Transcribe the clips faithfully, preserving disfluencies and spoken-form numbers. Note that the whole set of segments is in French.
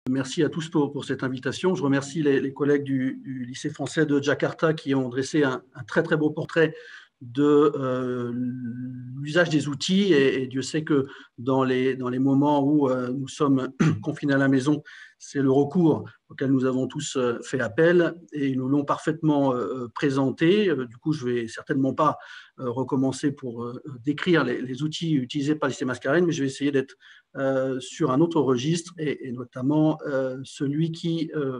Merci à tous pour, pour cette invitation. Je remercie les, les collègues du, du lycée français de Jakarta qui ont dressé un, un très très beau portrait de euh, l'usage des outils et, et Dieu sait que dans les, dans les moments où euh, nous sommes confinés à la maison, c'est le recours auquel nous avons tous euh, fait appel et ils nous l'ont parfaitement euh, présenté. Euh, du coup, je ne vais certainement pas euh, recommencer pour euh, décrire les, les outils utilisés par le lycée Mascarenhas, mais je vais essayer d'être euh, sur un autre registre et, et notamment euh, celui qui euh,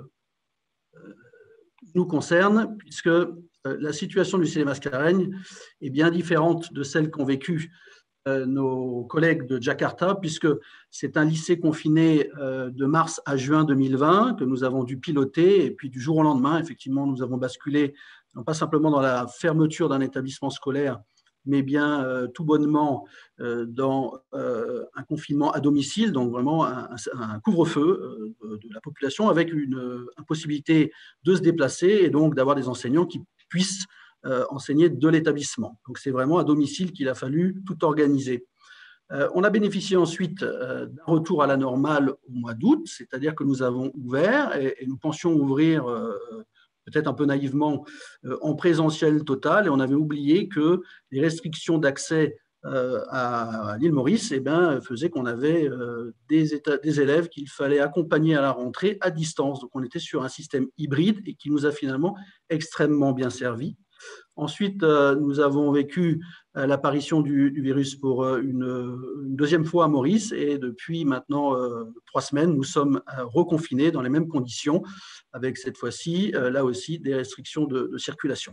nous concerne, puisque la situation du lycée Mascarenhas est bien différente de celle qu'ont vécue euh, nos collègues de Jakarta, puisque c'est un lycée confiné euh, de mars à juin deux mille vingt que nous avons dû piloter, et puis du jour au lendemain, effectivement, nous avons basculé, non pas simplement dans la fermeture d'un établissement scolaire, mais bien euh, tout bonnement euh, dans euh, un confinement à domicile, donc vraiment un, un couvre-feu euh, de, de la population avec une impossibilité de se déplacer et donc d'avoir des enseignants qui puissent euh, enseigner de l'établissement. Donc c'est vraiment à domicile qu'il a fallu tout organiser. Euh, on a bénéficié ensuite euh, d'un retour à la normale au mois d'août, c'est-à-dire que nous avons ouvert et, et nous pensions ouvrir euh, peut-être un peu naïvement, euh, en présentiel total, et on avait oublié que les restrictions d'accès euh, à, à l'île Maurice eh bien, faisaient qu'on avait euh, des, états, des élèves qu'il fallait accompagner à la rentrée à distance. Donc on était sur un système hybride et qui nous a finalement extrêmement bien servi. Ensuite, euh, nous avons vécu euh, l'apparition du, du virus pour euh, une, une deuxième fois à Maurice et depuis maintenant euh, trois semaines, nous sommes euh, reconfinés dans les mêmes conditions avec cette fois-ci, euh, là aussi, des restrictions de, de circulation.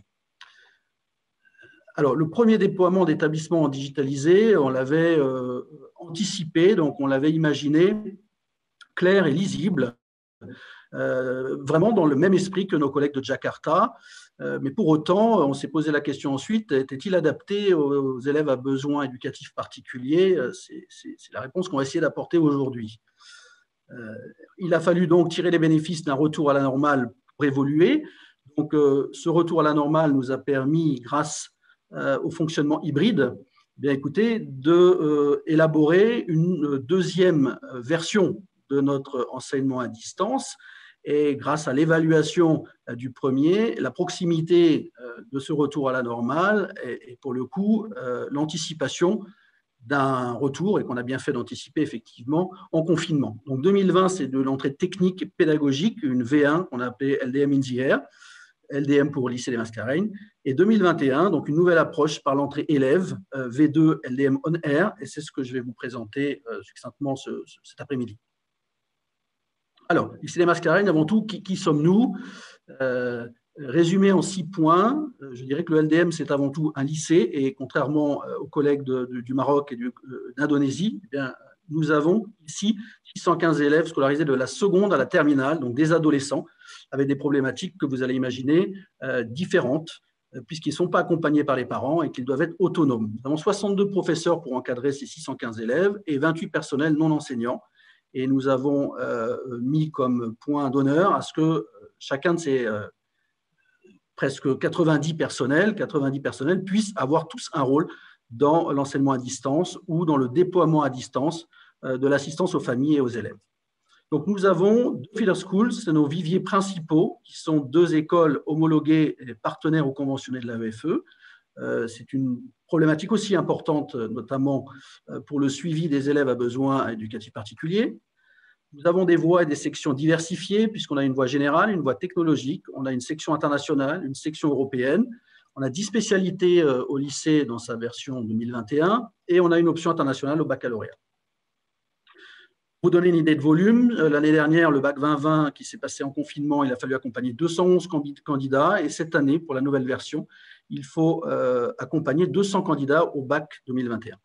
Alors, le premier déploiement d'établissements digitalisés, on l'avait euh, anticipé, donc on l'avait imaginé clair et lisible, euh, vraiment dans le même esprit que nos collègues de Jakarta. Mais pour autant, on s'est posé la question ensuite, était-il adapté aux élèves à besoins éducatifs particuliers? C'est la réponse qu'on va essayer d'apporter aujourd'hui. Il a fallu donc tirer les bénéfices d'un retour à la normale pour évoluer. Donc, ce retour à la normale nous a permis, grâce au fonctionnement hybride, bien écoutez, d'élaborer une deuxième version de notre enseignement à distance. Et grâce à l'évaluation du premier, la proximité de ce retour à la normale et pour le coup, l'anticipation d'un retour, et qu'on a bien fait d'anticiper effectivement, en confinement. Donc deux mille vingt, c'est de l'entrée technique et pédagogique, une V un qu'on a appelée L D M in the Air, L D M pour lycée des Mascarenhas, et deux mille vingt et un, donc une nouvelle approche par l'entrée élève, V deux L D M on Air, et c'est ce que je vais vous présenter succinctement ce, ce, cet après-midi. Alors, lycée des Mascarenhas, avant tout, qui, qui sommes-nous? euh, Résumé en six points, je dirais que le L D M, c'est avant tout un lycée, et contrairement aux collègues de, de, du Maroc et d'Indonésie, eh bien, nous avons ici six cent quinze élèves scolarisés de la seconde à la terminale, donc des adolescents, avec des problématiques que vous allez imaginer euh, différentes, puisqu'ils ne sont pas accompagnés par les parents et qu'ils doivent être autonomes. Nous avons soixante-deux professeurs pour encadrer ces six cent quinze élèves et vingt-huit personnels non enseignants. Et nous avons euh, mis comme point d'honneur à ce que chacun de ces euh, presque quatre-vingt-dix personnels, quatre-vingt-dix personnels puissent avoir tous un rôle dans l'enseignement à distance ou dans le déploiement à distance euh, de l'assistance aux familles et aux élèves. Donc, nous avons deux feeder schools, c'est nos viviers principaux, qui sont deux écoles homologuées et partenaires ou conventionnées de l'A E F E. Euh, c'est une problématique aussi importante, notamment pour le suivi des élèves à besoins éducatifs particuliers. Nous avons des voies et des sections diversifiées, puisqu'on a une voie générale, une voie technologique, on a une section internationale, une section européenne, on a dix spécialités au lycée dans sa version deux mille vingt et un, et on a une option internationale au baccalauréat. Pour vous donner une idée de volume, l'année dernière, le bac vingt vingt qui s'est passé en confinement, il a fallu accompagner deux cent onze candidats, et cette année, pour la nouvelle version, il faut euh, accompagner deux cents candidats au bac deux mille vingt et un.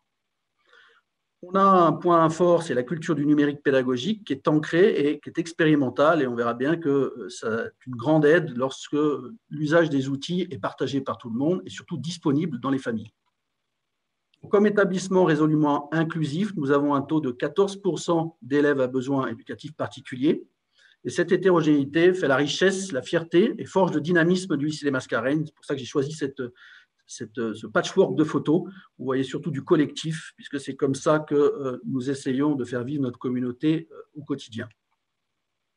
On a un point fort, c'est la culture du numérique pédagogique qui est ancrée et qui est expérimentale, et on verra bien que c'est une grande aide lorsque l'usage des outils est partagé par tout le monde et surtout disponible dans les familles. Comme établissement résolument inclusif, nous avons un taux de quatorze pour cent d'élèves à besoins éducatifs particuliers, et cette hétérogénéité fait la richesse, la fierté et forge le dynamisme du lycée des Mascarenhas. C'est pour ça que j'ai choisi cette Cette, ce patchwork de photos. Vous voyez surtout du collectif, puisque c'est comme ça que euh, nous essayons de faire vivre notre communauté euh, au quotidien.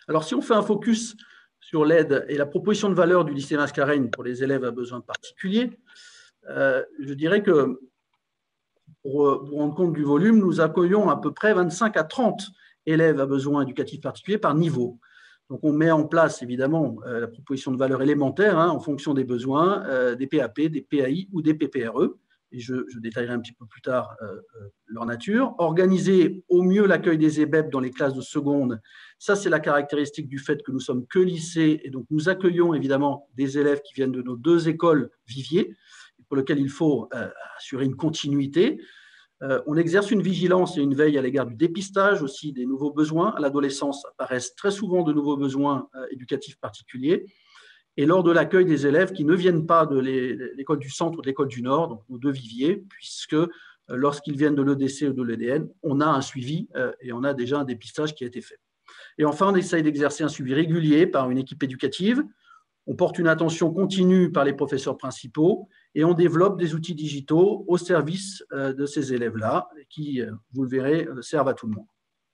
Alors, si on fait un focus sur l'aide et la proposition de valeur du lycée Mascareigne pour les élèves à besoins particuliers, euh, je dirais que pour vous rendre compte du volume, nous accueillons à peu près vingt-cinq à trente élèves à besoins éducatifs particuliers par niveau. Donc, on met en place, évidemment, euh, la proposition de valeur élémentaire hein, en fonction des besoins, euh, des P A P, des P A I ou des P P R E. Et je, je détaillerai un petit peu plus tard euh, euh, leur nature. Organiser au mieux l'accueil des E B E P dans les classes de seconde, ça, c'est la caractéristique du fait que nous sommes que lycée. Et donc, nous accueillons, évidemment, des élèves qui viennent de nos deux écoles viviers, pour lesquelles il faut euh, assurer une continuité. Euh, on exerce une vigilance et une veille à l'égard du dépistage aussi des nouveaux besoins. À l'adolescence apparaissent très souvent de nouveaux besoins euh, éducatifs particuliers. Et lors de l'accueil des élèves qui ne viennent pas de l'école du centre ou de l'école du Nord, donc nos deux viviers, puisque euh, lorsqu'ils viennent de l'E D C ou de l'E D N, on a un suivi euh, et on a déjà un dépistage qui a été fait. Et enfin, on essaye d'exercer un suivi régulier par une équipe éducative. On porte une attention continue par les professeurs principaux et on développe des outils digitaux au service de ces élèves-là qui, vous le verrez, servent à tout le monde.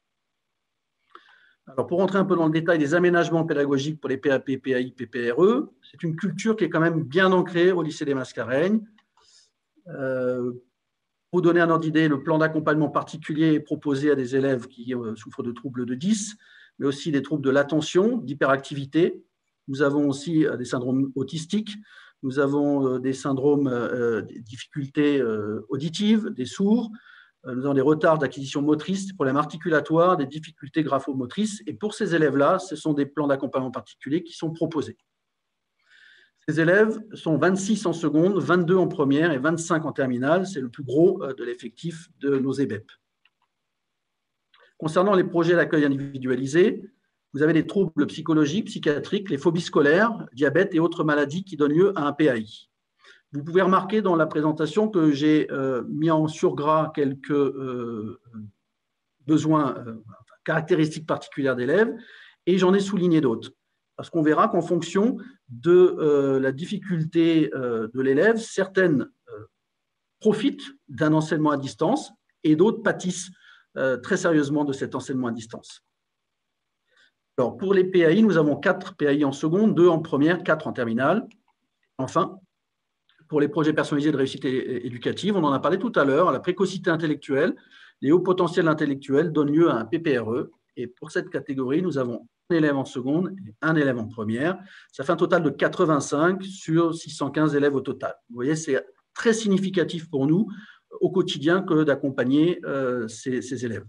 Alors, pour rentrer un peu dans le détail des aménagements pédagogiques pour les P A P, P A I, P P R E, c'est une culture qui est quand même bien ancrée au lycée des Mascareignes. Euh, pour donner un ordre d'idée, le plan d'accompagnement particulier est proposé à des élèves qui souffrent de troubles de dys, mais aussi des troubles de l'attention, d'hyperactivité. Nous avons aussi des syndromes autistiques, nous avons des syndromes, euh, des difficultés euh, auditives, des sourds, nous avons des retards d'acquisition motrice, des problèmes articulatoires, des difficultés graphomotrices. Et pour ces élèves-là, ce sont des plans d'accompagnement particuliers qui sont proposés. Ces élèves sont vingt-six en seconde, vingt-deux en première et vingt-cinq en terminale. C'est le plus gros de l'effectif de nos E B E P. Concernant les projets d'accueil individualisé, vous avez des troubles psychologiques, psychiatriques, les phobies scolaires, diabète et autres maladies qui donnent lieu à un P A I. Vous pouvez remarquer dans la présentation que j'ai euh, mis en surgras quelques euh, besoins, euh, caractéristiques particulières d'élèves, et j'en ai souligné d'autres. Parce qu'on verra qu'en fonction de euh, la difficulté euh, de l'élève, certaines euh, profitent d'un enseignement à distance et d'autres pâtissent euh, très sérieusement de cet enseignement à distance. Alors, pour les P A I, nous avons quatre P A I en seconde, deux en première, quatre en terminale. Enfin, pour les projets personnalisés de réussite éducative, on en a parlé tout à l'heure, la précocité intellectuelle, les hauts potentiels intellectuels donnent lieu à un P P R E. Et pour cette catégorie, nous avons un élève en seconde et un élève en première. Ça fait un total de quatre-vingt-cinq sur six cent quinze élèves au total. Vous voyez, c'est très significatif pour nous au quotidien que d'accompagner euh, ces, ces élèves.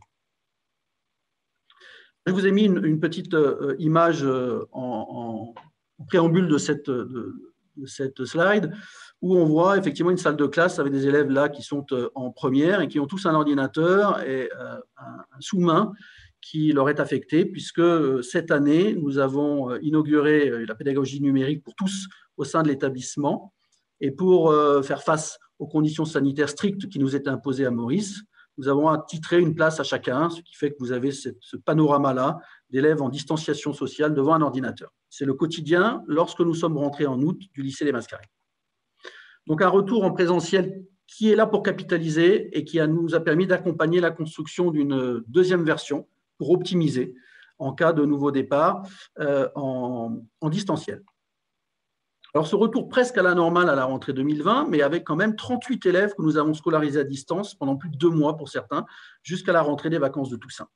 Je vous ai mis une, une petite euh, image euh, en, en, en préambule de cette, de, de cette slide où on voit effectivement une salle de classe avec des élèves là qui sont euh, en première et qui ont tous un ordinateur et euh, un, un sous-main qui leur est affecté, puisque euh, cette année, nous avons euh, inauguré euh, la pédagogie numérique pour tous au sein de l'établissement. Et pour euh, faire face aux conditions sanitaires strictes qui nous étaient imposées à Maurice, nous avons attitré une place à chacun, ce qui fait que vous avez cette, ce panorama-là d'élèves en distanciation sociale devant un ordinateur. C'est le quotidien lorsque nous sommes rentrés en août du lycée des Mascareignes. Donc un retour en présentiel qui est là pour capitaliser et qui a, nous a permis d'accompagner la construction d'une deuxième version pour optimiser en cas de nouveau départ euh, en, en distanciel. Alors, ce retour presque à la normale à la rentrée deux mille vingt, mais avec quand même trente-huit élèves que nous avons scolarisés à distance pendant plus de deux mois pour certains, jusqu'à la rentrée des vacances de Toussaint.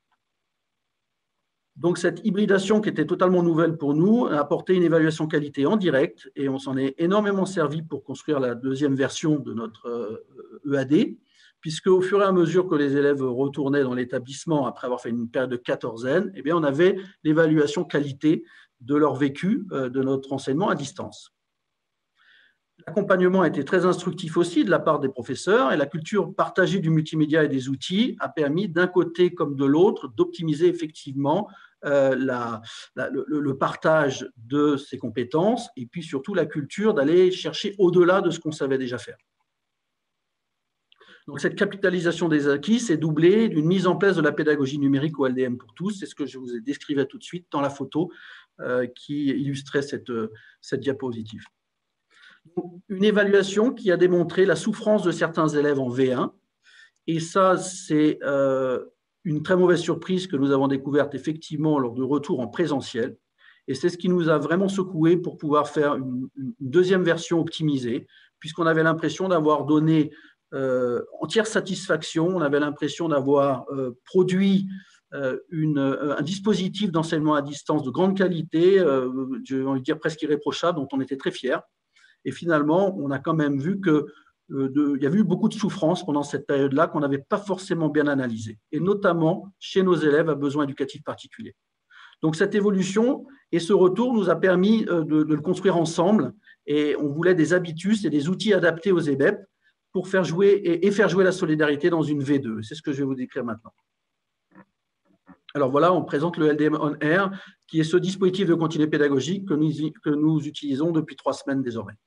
Donc, cette hybridation qui était totalement nouvelle pour nous a apporté une évaluation qualité en direct et on s'en est énormément servi pour construire la deuxième version de notre E A D, puisque au fur et à mesure que les élèves retournaient dans l'établissement après avoir fait une période de quatorzaine, eh bien, on avait l'évaluation qualité de leur vécu de notre enseignement à distance. L'accompagnement a été très instructif aussi de la part des professeurs et la culture partagée du multimédia et des outils a permis d'un côté comme de l'autre d'optimiser effectivement euh, la, la, le, le partage de ces compétences et puis surtout la culture d'aller chercher au-delà de ce qu'on savait déjà faire. Donc, cette capitalisation des acquis s'est doublée d'une mise en place de la pédagogie numérique au L D M pour tous. C'est ce que je vous ai décrit tout de suite dans la photo euh, qui illustrait cette, cette diapositive. Donc, une évaluation qui a démontré la souffrance de certains élèves en V un. Et ça, c'est euh, une très mauvaise surprise que nous avons découverte effectivement lors de retour en présentiel. Et c'est ce qui nous a vraiment secoué pour pouvoir faire une, une deuxième version optimisée, puisqu'on avait l'impression d'avoir donné euh, entière satisfaction, on avait l'impression d'avoir euh, produit euh, une, un dispositif d'enseignement à distance de grande qualité, euh, je vais dire presque irréprochable, dont on était très fiers. Et finalement, on a quand même vu que euh, de, il y avait eu beaucoup de souffrance pendant cette période-là qu'on n'avait pas forcément bien analysée, et notamment chez nos élèves à besoins éducatifs particuliers. Donc, cette évolution et ce retour nous a permis de, de le construire ensemble, et on voulait des habitus et des outils adaptés aux E B E P pour faire jouer et, et faire jouer la solidarité dans une V deux. C'est ce que je vais vous décrire maintenant. Alors voilà, on présente le L D M On Air, qui est ce dispositif de continuité pédagogique que nous, que nous utilisons depuis trois semaines désormais.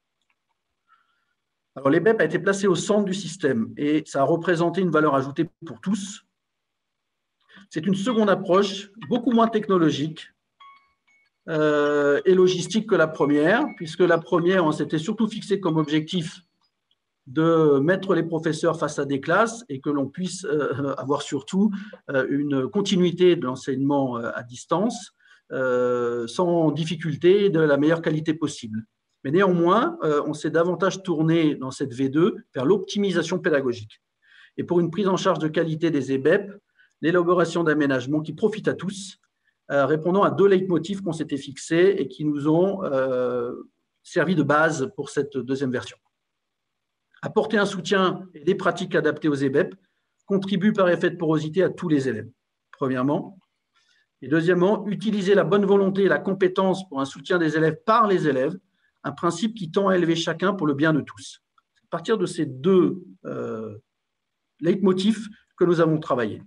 Alors, l'E B E P a été placé au centre du système et ça a représenté une valeur ajoutée pour tous. C'est une seconde approche, beaucoup moins technologique euh, et logistique que la première, puisque la première, on s'était surtout fixé comme objectif de mettre les professeurs face à des classes et que l'on puisse euh, avoir surtout euh, une continuité de l'enseignement à distance euh, sans difficulté et de la meilleure qualité possible. Mais néanmoins, euh, on s'est davantage tourné dans cette V deux vers l'optimisation pédagogique. Et pour une prise en charge de qualité des E B E P, l'élaboration d'aménagements qui profitent à tous, euh, répondant à deux leitmotifs qu'on s'était fixés et qui nous ont euh, servi de base pour cette deuxième version. Apporter un soutien et des pratiques adaptées aux E B E P contribue par effet de porosité à tous les élèves, premièrement. Et deuxièmement, utiliser la bonne volonté et la compétence pour un soutien des élèves par les élèves, un principe qui tend à élever chacun pour le bien de tous. À partir de ces deux euh, leitmotifs que nous avons travaillé.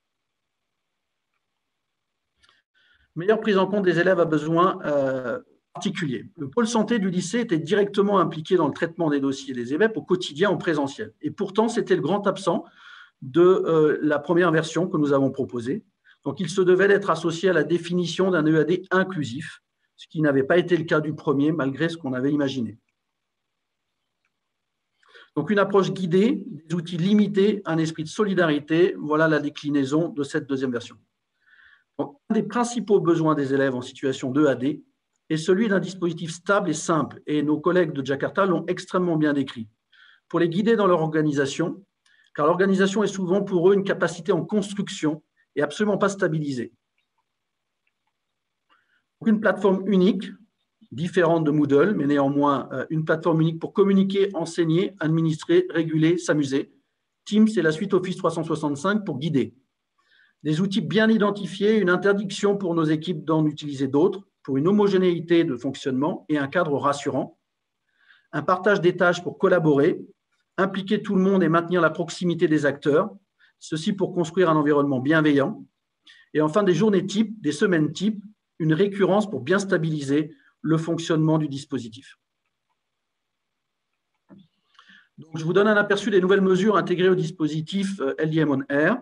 Meilleure prise en compte des élèves à besoins euh, particuliers. Le pôle santé du lycée était directement impliqué dans le traitement des dossiers des E B E P au quotidien en présentiel. Et pourtant, c'était le grand absent de euh, la première version que nous avons proposée. Donc, il se devait d'être associé à la définition d'un E A D inclusif, ce qui n'avait pas été le cas du premier, malgré ce qu'on avait imaginé. Donc, une approche guidée, des outils limités, un esprit de solidarité, voilà la déclinaison de cette deuxième version. Donc, un des principaux besoins des élèves en situation de E A D est celui d'un dispositif stable et simple, et nos collègues de Jakarta l'ont extrêmement bien décrit, pour les guider dans leur organisation, car l'organisation est souvent pour eux une capacité en construction et absolument pas stabilisée. Donc, une plateforme unique, différente de Moodle, mais néanmoins une plateforme unique pour communiquer, enseigner, administrer, réguler, s'amuser. Teams, c'est la suite Office trois cent soixante-cinq pour guider. Des outils bien identifiés, une interdiction pour nos équipes d'en utiliser d'autres, pour une homogénéité de fonctionnement et un cadre rassurant. Un partage des tâches pour collaborer, impliquer tout le monde et maintenir la proximité des acteurs, ceci pour construire un environnement bienveillant. Et enfin, des journées types, des semaines types, une récurrence pour bien stabiliser le fonctionnement du dispositif. Donc, je vous donne un aperçu des nouvelles mesures intégrées au dispositif L D M On Air.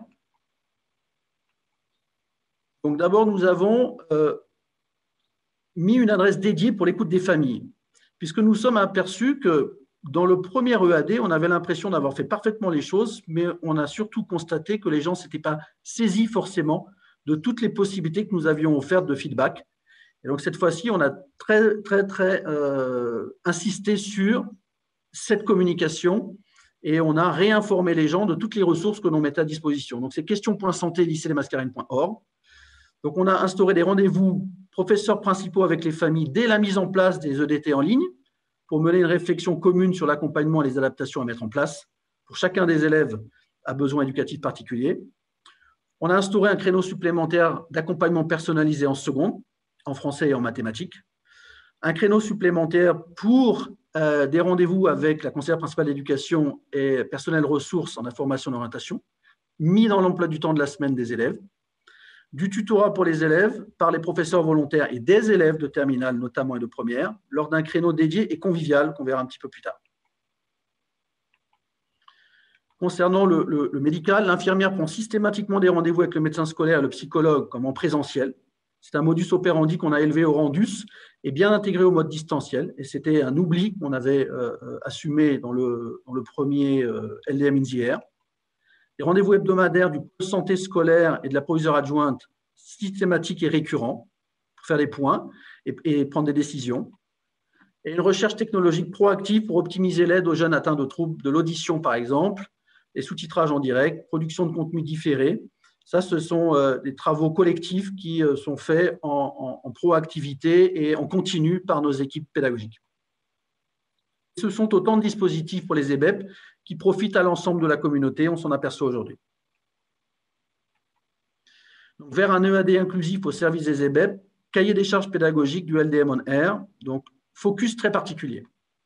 Donc, d'abord, nous avons euh, mis une adresse dédiée pour l'écoute des familles, puisque nous sommes aperçus que dans le premier E A D, on avait l'impression d'avoir fait parfaitement les choses, mais on a surtout constaté que les gens ne s'étaient pas saisis forcément de toutes les possibilités que nous avions offertes de feedback. Et donc, cette fois-ci, on a très, très, très euh, insisté sur cette communication et on a réinformé les gens de toutes les ressources que l'on mettait à disposition. Donc, c'est question point santé lycée les mascarenes point org. Donc, on a instauré des rendez-vous professeurs principaux avec les familles dès la mise en place des E D T en ligne pour mener une réflexion commune sur l'accompagnement et les adaptations à mettre en place pour chacun des élèves à besoins éducatifs particuliers. On a instauré un créneau supplémentaire d'accompagnement personnalisé en seconde, en français et en mathématiques. Un créneau supplémentaire pour euh, des rendez-vous avec la conseillère principale d'éducation et personnel ressources en information et orientation, mis dans l'emploi du temps de la semaine des élèves. Du tutorat pour les élèves par les professeurs volontaires et des élèves de terminale notamment et de première, lors d'un créneau dédié et convivial qu'on verra un petit peu plus tard. Concernant le, le, le médical, l'infirmière prend systématiquement des rendez-vous avec le médecin scolaire et le psychologue comme en présentiel. C'est un modus operandi qu'on a élevé au rang D U S et bien intégré au mode distanciel. Et c'était un oubli qu'on avait euh, assumé dans le, dans le premier euh, L D M in the Air. Les rendez-vous hebdomadaires du pôle santé scolaire et de la proviseure adjointe, systématiques et récurrents, pour faire des points et, et prendre des décisions. Et une recherche technologique proactive pour optimiser l'aide aux jeunes atteints de troubles de l'audition, par exemple, les sous-titrages en direct, production de contenu différé. Ça, ce sont euh, des travaux collectifs qui euh, sont faits en, en, en proactivité et en continu par nos équipes pédagogiques. Ce sont autant de dispositifs pour les E B E P qui profitent à l'ensemble de la communauté, on s'en aperçoit aujourd'hui. Vers un E A D inclusif au service des E B E P, cahier des charges pédagogiques du L D M on Air, donc focus très particulier.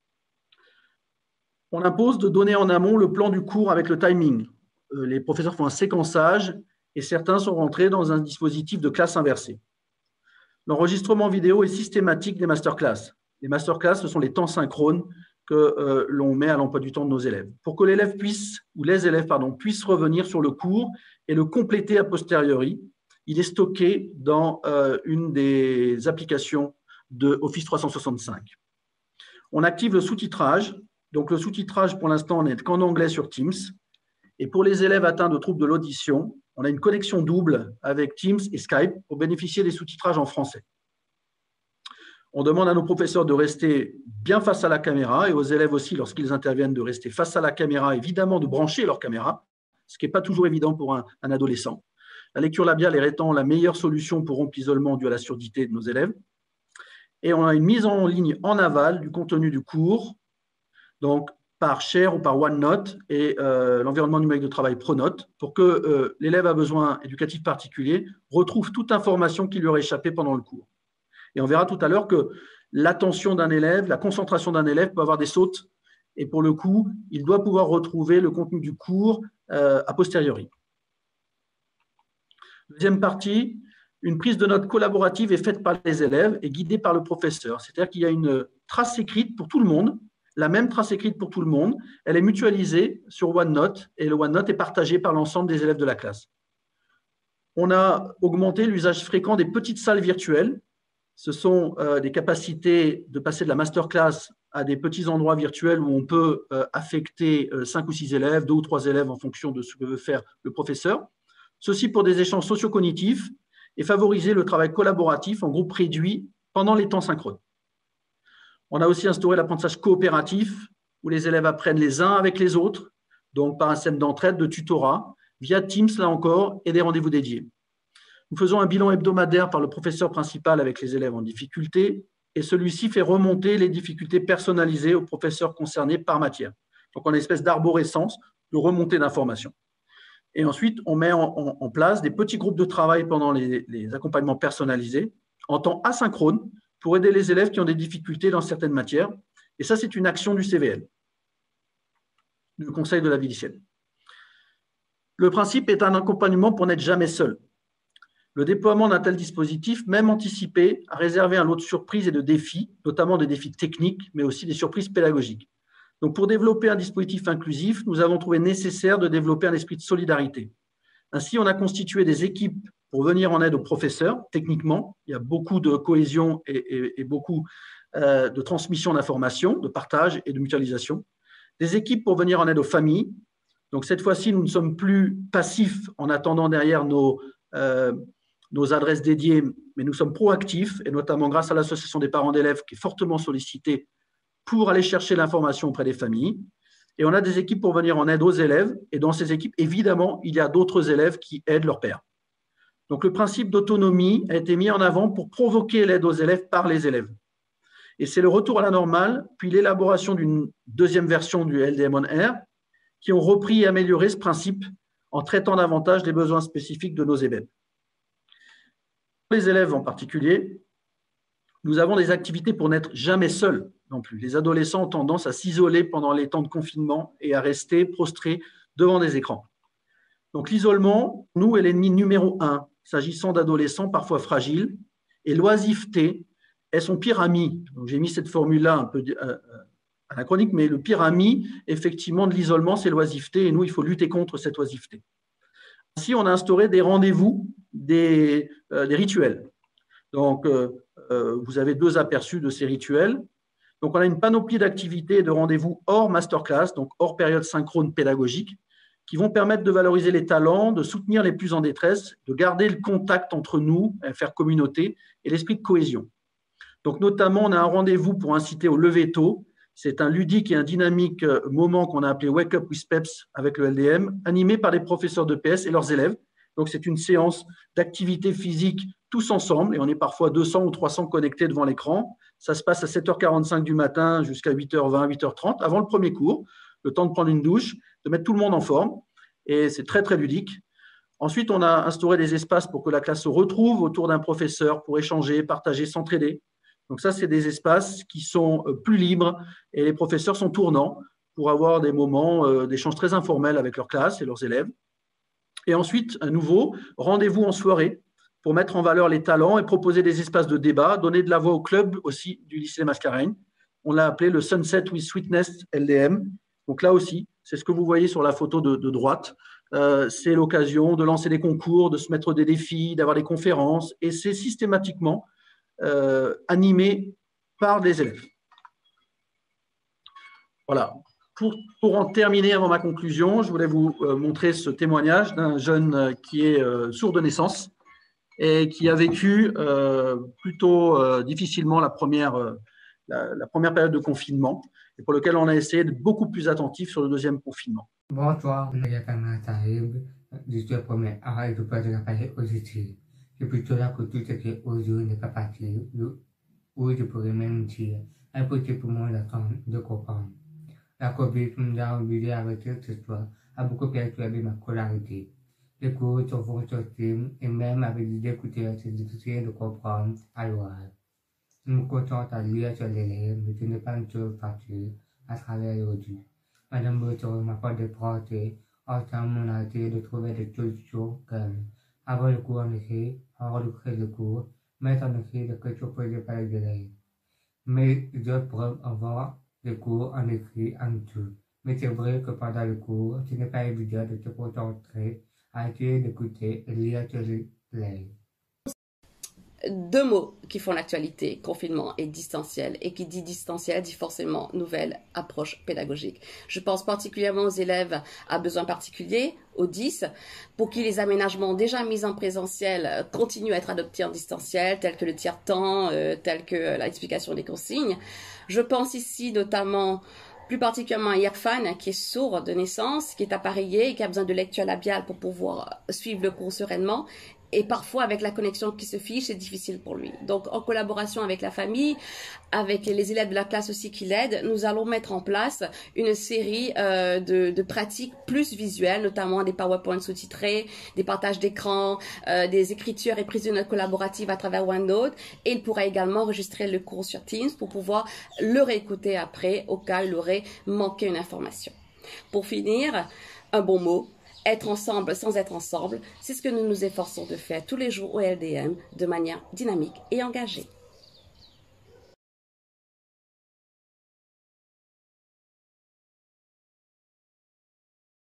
On impose de donner en amont le plan du cours avec le timing. Les professeurs font un séquençage et certains sont rentrés dans un dispositif de classe inversée. L'enregistrement vidéo est systématique des masterclass. Les masterclass, ce sont les temps synchrones que euh, l'on met à l'emploi du temps de nos élèves. Pour que l'élève puisse, ou les élèves, pardon, puissent revenir sur le cours et le compléter a posteriori, il est stocké dans euh, une des applications de Office trois cent soixante-cinq. On active le sous-titrage. Donc, le sous-titrage, pour l'instant, n'est qu'en anglais sur Teams. Et pour les élèves atteints de troubles de l'audition, on a une connexion double avec Teams et Skype pour bénéficier des sous-titrages en français. On demande à nos professeurs de rester bien face à la caméra et aux élèves aussi, lorsqu'ils interviennent, de rester face à la caméra, évidemment de brancher leur caméra, ce qui n'est pas toujours évident pour un, un adolescent. La lecture labiale est étant la meilleure solution pour rompre l'isolement dû à la surdité de nos élèves. Et on a une mise en ligne en aval du contenu du cours, donc par Share ou par OneNote et euh, l'environnement numérique de travail Pronote, pour que euh, l'élève à besoin éducatif particulier retrouve toute information qui lui aurait échappé pendant le cours. Et on verra tout à l'heure que l'attention d'un élève, la concentration d'un élève peut avoir des sautes, et pour le coup, il doit pouvoir retrouver le contenu du cours euh, a posteriori. Deuxième partie, une prise de notes collaborative est faite par les élèves et guidée par le professeur. C'est-à-dire qu'il y a une trace écrite pour tout le monde, la même trace écrite pour tout le monde. Elle est mutualisée sur OneNote et le OneNote est partagé par l'ensemble des élèves de la classe. On a augmenté l'usage fréquent des petites salles virtuelles. Ce sont euh, des capacités de passer de la masterclass à des petits endroits virtuels où on peut euh, affecter euh, cinq ou six élèves, deux ou trois élèves en fonction de ce que veut faire le professeur. Ceci pour des échanges socio-cognitifs et favoriser le travail collaboratif en groupe réduit pendant les temps synchrones. On a aussi instauré l'apprentissage coopératif où les élèves apprennent les uns avec les autres, donc par un système d'entraide, de tutorat, via Teams là encore et des rendez-vous dédiés. Nous faisons un bilan hebdomadaire par le professeur principal avec les élèves en difficulté et celui-ci fait remonter les difficultés personnalisées aux professeurs concernés par matière. Donc, on a une espèce d'arborescence de remontée d'informations. Et ensuite, on met en, en, en place des petits groupes de travail pendant les, les accompagnements personnalisés en temps asynchrone pour aider les élèves qui ont des difficultés dans certaines matières. Et ça, c'est une action du C V L, le Conseil de la vie lycéenne. Le principe est un accompagnement pour n'être jamais seul. Le déploiement d'un tel dispositif, même anticipé, a réservé un lot de surprises et de défis, notamment des défis techniques, mais aussi des surprises pédagogiques. Donc, pour développer un dispositif inclusif, nous avons trouvé nécessaire de développer un esprit de solidarité. Ainsi, on a constitué des équipes pour venir en aide aux professeurs, techniquement. Il y a beaucoup de cohésion et, et, et beaucoup euh, de transmission d'informations, de partage et de mutualisation. Des équipes pour venir en aide aux familles. Donc, cette fois-ci, nous ne sommes plus passifs en attendant derrière nos, euh, nos adresses dédiées, mais nous sommes proactifs, et notamment grâce à l'association des parents d'élèves qui est fortement sollicitée pour aller chercher l'information auprès des familles. Et on a des équipes pour venir en aide aux élèves. Et dans ces équipes, évidemment, il y a d'autres élèves qui aident leurs pairs. Donc, le principe d'autonomie a été mis en avant pour provoquer l'aide aux élèves par les élèves. Et c'est le retour à la normale, puis l'élaboration d'une deuxième version du L D M on Air qui ont repris et amélioré ce principe en traitant davantage des besoins spécifiques de nos E B E P. Pour les élèves en particulier, nous avons des activités pour n'être jamais seuls non plus. Les adolescents ont tendance à s'isoler pendant les temps de confinement et à rester prostrés devant des écrans. Donc l'isolement, nous, est l'ennemi numéro un, s'agissant d'adolescents parfois fragiles, et l'oisiveté est son pire ami. J'ai mis cette formule-là un peu euh, anachronique, mais le pire ami, effectivement, de l'isolement, c'est l'oisiveté, et nous, il faut lutter contre cette oisiveté. Ainsi, on a instauré des rendez-vous, des, euh, des rituels. Donc, euh, euh, vous avez deux aperçus de ces rituels. Donc, on a une panoplie d'activités et de rendez-vous hors masterclass, donc hors période synchrone pédagogique, qui vont permettre de valoriser les talents, de soutenir les plus en détresse, de garder le contact entre nous, faire communauté, et l'esprit de cohésion. Donc, notamment, on a un rendez-vous pour inciter au lever tôt. C'est un ludique et un dynamique moment qu'on a appelé Wake Up with Peps avec le L D M, animé par les professeurs de P S et leurs élèves. Donc, c'est une séance d'activité physique tous ensemble, et on est parfois deux cents ou trois cents connectés devant l'écran. Ça se passe à sept heures quarante-cinq du matin jusqu'à huit heures vingt, huit heures trente, avant le premier cours, le temps de prendre une douche, de mettre tout le monde en forme, et c'est très, très ludique. Ensuite, on a instauré des espaces pour que la classe se retrouve autour d'un professeur pour échanger, partager, s'entraider. Donc ça, c'est des espaces qui sont plus libres et les professeurs sont tournants pour avoir des moments d'échange très informels avec leur classe et leurs élèves. Et ensuite, un nouveau rendez-vous en soirée pour mettre en valeur les talents et proposer des espaces de débat, donner de la voix au club aussi du lycée Mascareigne. On l'a appelé le Sunset with Sweetness L D M. Donc là aussi, c'est ce que vous voyez sur la photo de, de droite. Euh, c'est l'occasion de lancer des concours, de se mettre des défis, d'avoir des conférences, et c'est systématiquement euh, animé par des élèves. Voilà. Pour, pour en terminer avant ma conclusion, je voulais vous euh, montrer ce témoignage d'un jeune euh, qui est euh, sourd de naissance et qui a vécu euh, plutôt euh, difficilement la première, euh, la, la première période de confinement, et pour lequel on a essayé d'être beaucoup plus attentif sur le deuxième confinement. Bonsoir, je suis le premier à récupérer de l'appareil auditif. C'est plutôt là que tout ce qui est audio n'est pas parti, ou je pourrais même dire, impossible pour moi d'attendre, de comprendre. La COVID nous a obligés à arrêter cette histoire, a beaucoup perturbé ma scolarité. Les cours sont vont sortir, et même avec l'idée d'écouter, c'est difficile de comprendre à l'oral. Je me contente à lire sur les lèvres, mais ce n'est pas une chose facile à travers l'audio. Madame Breton m'a pas déporté, ensemble on a essayé de trouver des solutions comme avant le cours en écrit, enregistrer le cours, mettre en écrit les questions posées par les élèves. Mais d'autres preuves avant le cours en écrit en tout. Mais c'est vrai que pendant le cours, ce n'est pas évident de se concentrer, à essayer d'écouter et lire sur les lèvres. Deux mots qui font l'actualité, confinement et distanciel. Et qui dit distanciel dit forcément nouvelle approche pédagogique. Je pense particulièrement aux élèves à besoins particuliers, aux dix, pour qui les aménagements déjà mis en présentiel continuent à être adoptés en distanciel, tels que le tiers-temps, euh, tels que l'explication des consignes. Je pense ici notamment plus particulièrement à Irfan, qui est sourd de naissance, qui est appareillé et qui a besoin de lecture labiale pour pouvoir suivre le cours sereinement. Et parfois, avec la connexion qui se fiche, c'est difficile pour lui. Donc, en collaboration avec la famille, avec les élèves de la classe aussi qui l'aident, nous allons mettre en place une série euh, de, de pratiques plus visuelles, notamment des PowerPoint sous-titrés, des partages d'écran, euh, des écritures et prises de notes collaboratives à travers OneNote. Et il pourra également enregistrer le cours sur Teams pour pouvoir le réécouter après, au cas où il aurait manqué une information. Pour finir, un bon mot. Être ensemble sans être ensemble, c'est ce que nous nous efforçons de faire tous les jours au L D M de manière dynamique et engagée.